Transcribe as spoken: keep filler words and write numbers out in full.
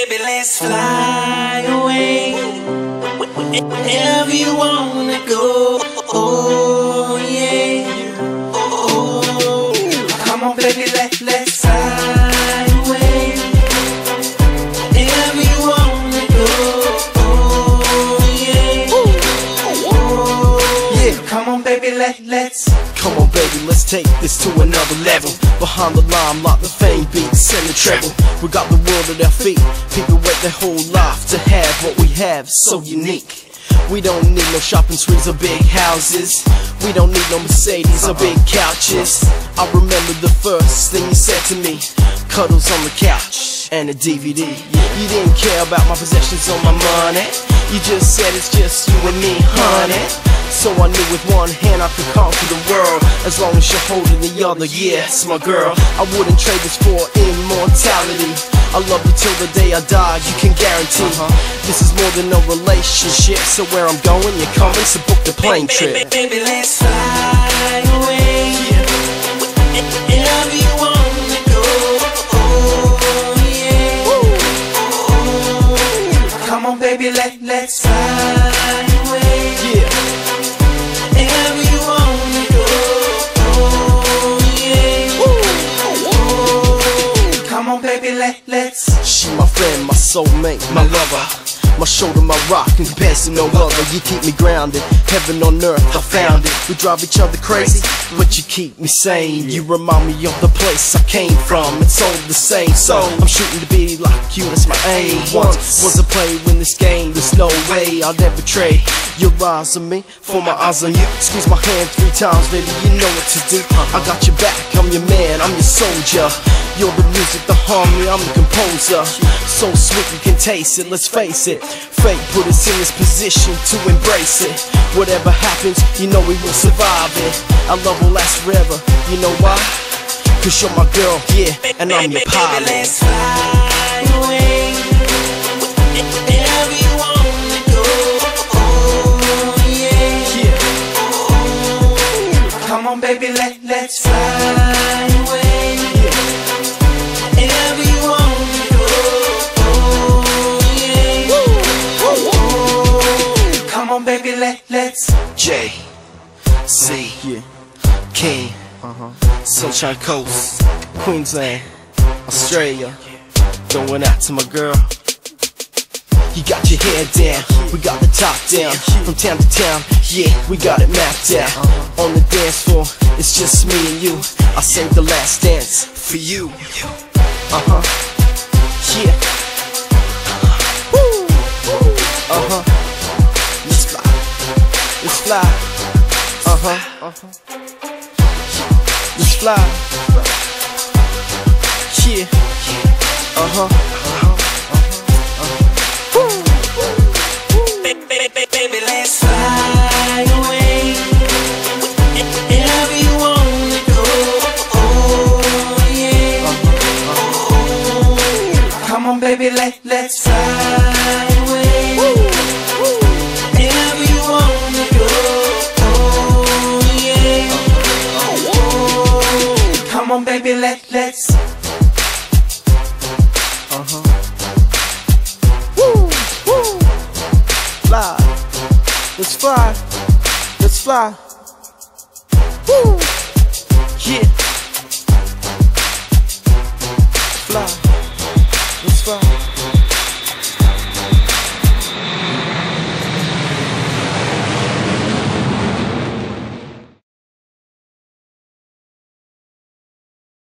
Baby, let's fly away wherever you wanna go. Oh yeah. Oh, come on, baby, let let's fly away wherever you wanna go. Oh yeah. Oh yeah. Come on, baby, let let's. Come on, baby, let's take this to another level. Behind the limelight, the fame beats and the treble. We got the world at our feet. People wait their whole life to have what we have, so unique. We don't need no shopping sprees or big houses. We don't need no Mercedes or big couches. I remember the first thing you said to me: cuddles on the couch and a D V D. You didn't care about my possessions or my money. You just said it's just you and me, honey. So I knew with one hand I could conquer the world, as long as you're holding the other. Yes, my girl, I wouldn't trade this for immortality. I love you till the day I die, you can guarantee. uh-huh. This is more than a relationship, so where I'm going, you're coming, so book the plane trip. Baby, baby, let's fly away wherever you wanna go. Oh yeah. Oh, come on, baby, let let's fly away. Yeah. Wherever you wanna go. Oh yeah. Oh, come on, baby, let let's. She my friend, my soulmate, my lover, my shoulder, my rock, and compares to no other. You keep me grounded, heaven on earth, I found it. We drive each other crazy, but you keep me sane. You remind me of the place I came from, it's all the same. So I'm shooting to be like you, that's my aim. Once was a play when this game, there's no way I'll ever trade your eyes on me for my eyes on you. Squeeze my hand three times, baby, you know what to do. I got your back, I'm your man, I'm your soldier. You're the music, the harmony, I'm the composer. So sweet you can taste it, let's face it. Fate put us in this position to embrace it. Whatever happens, you know we will survive it. Our love will last forever, you know why? Cause you're my girl, yeah, and I'm your pilot. Baby, let's fly away wherever you wanna go. Oh yeah. Yeah. Oh, come on, baby, let let's fly away. Yeah. Wherever you wanna go. Oh yeah. Oh, come on, baby, let let's. J C yeah. King, uh-huh. Sunshine Coast, Queensland, Australia. Going out to my girl. You got your hair down, we got the top down. From town to town, yeah, we got it mapped out. On the dance floor, it's just me and you. I saved the last dance for you. Uh-huh. Yeah. Woo. Uh-huh. Let's fly. Let's fly. Uh-huh. Uh-huh. Let's fly. Yeah. Uh-huh. Baby, let's fly away wherever you wanna go. Oh yeah. Oh, come on, baby, let let's fly away wherever you wanna go. Oh yeah. Oh, come on, baby, let let's. Uh-huh. Woo, woo. Fly. Let's fly. Let's fly. Woo. Yeah.